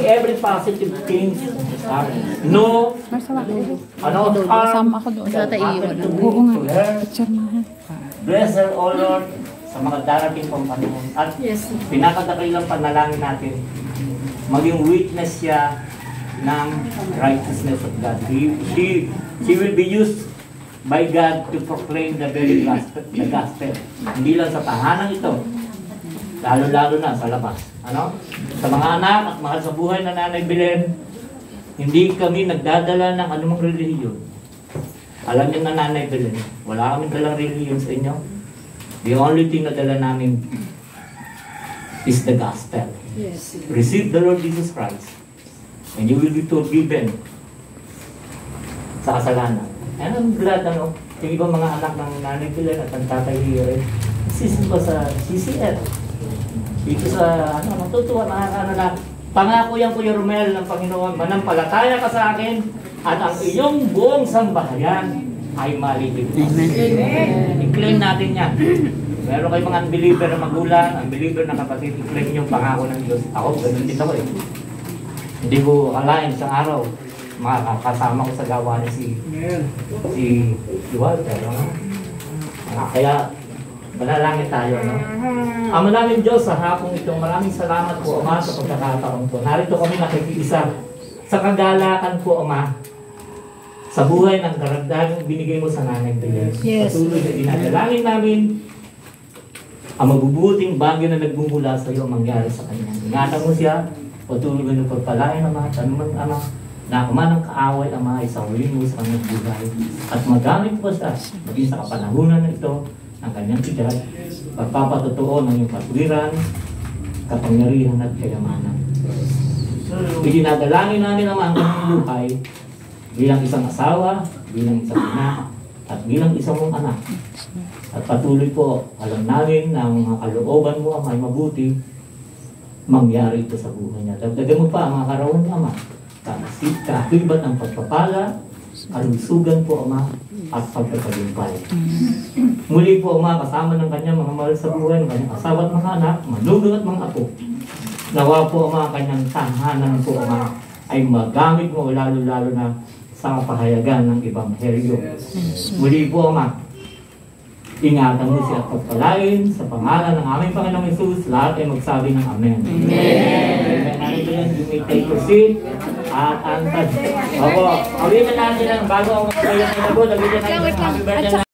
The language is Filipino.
every positive thing. No, harm ako doon. shall happen to Oo me, nga. to her. Picture mo ha. Bless her, O Lord, sa mga darating pang panahon. At pinakadakilang panalangin natin, maging witness siya ng righteousness of God. She will be used by God to proclaim the very gospel, the gospel. Hindi lang sa tahanan ito, lalo-lalo na sa labas. Ano? Sa mga anak at mahal sa buhay na Nanay Belen, hindi kami nagdadala ng anumang relihiyon. Alam niyo na Nanay Belen, wala kaming dalang relihiyon sa inyo. The only thing na dala namin is the gospel. Yes. Receive the Lord Jesus Christ and you will be forgiven sa kasalanan. And I'm glad, yung ibang mga anak ng Nanay Belen at ang Tatay Hire, assist ko sa CCF. Dito sa, natutuwa, na, pangako yan Kuya Romel ng Panginoon, manampalataya ka sa akin at ang iyong buong sambahayan ay maliligtas. Amen. I-claim natin yan. Meron kayong mga unbeliever na magulang, unbeliever na kapatid, i-claim yung pangako ng Diyos. Ako, ganun din ako eh. Hindi ko alain sa araw, makakasama ko sa gawa ni si Walter. Kaya, manalangin tayo. Ama namin Diyos, sa hapong ito, maraming salamat po, Ama, sa pagkakataon po. Narito kami nakikiisa sa kagalakan po, Ama, sa buhay ng karagdagang binigay mo sa Nanay Belen. Yes. Patuloy na dinadalangin namin ang mabubuting bagyo na nagbumula sa iyo mangyari sa kanya. Ingatan mo siya, patuloy mo pagpalain, Ama, tanungan, Ama, na kuman ng kaaway, Ama, isawin mo sa kanyang buhay. At magamit po siya, maging sa kapanahunan na ito, ang kanyang edad, pagpapatotoo ng iyong katwiran, kapangyarihan at kayamanan. Idinadalangin namin naman ang kanyang buhay bilang isang asawa, bilang isang ina, at bilang isang mong anak. At patuloy po, alam namin na ang mga kalooban mo ay mabuti, mangyari ito sa buhay niya. Dagdagan mo pa ang mga karawan niya, Ama. Kakibat ang pagpapala, kalusugan po, Ama, at pagkakalumpay. Muli po, Ama, kasama ng kanyang mga mahal sa buhay, ng kanyang asawa at mga anak, manugang at mga apo. Nawa po, Ama, kanyang tahanan po, Ama, ay magamit mo lalo-lalo na sa pahayagan ng Ebanghelyo. Muli po, Ama, ingatan mo siya at pagpalain sa pangalan ng aming Panginoong Hesus, lahat ay magsabi ng Amen. Amen. You may take your seat at antad. Opo, awitin natin ang bago ang magpapalain na po, awitin natin ang happy birthday.